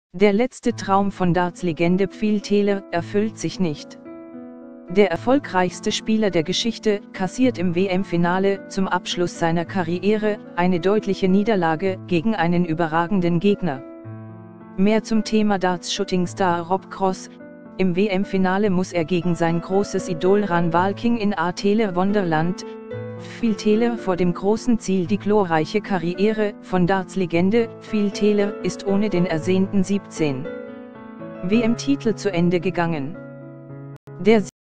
Der letzte Traum von Darts-Legende Phil Taylor erfüllt sich nicht. Der erfolgreichste Spieler der Geschichte kassiert im WM-Finale zum Abschluss seiner Karriere eine deutliche Niederlage gegen einen überragenden Gegner. Mehr zum Thema Darts-Shooting-Star Rob Cross. Im WM-Finale muss er gegen sein großes Idol Ran Walking in Taylor Wonderland. Phil Taylor vor dem großen Ziel. Die glorreiche Karriere von Darts-Legende Phil Taylor ist ohne den ersehnten 17. WM-Titel zu Ende gegangen. Der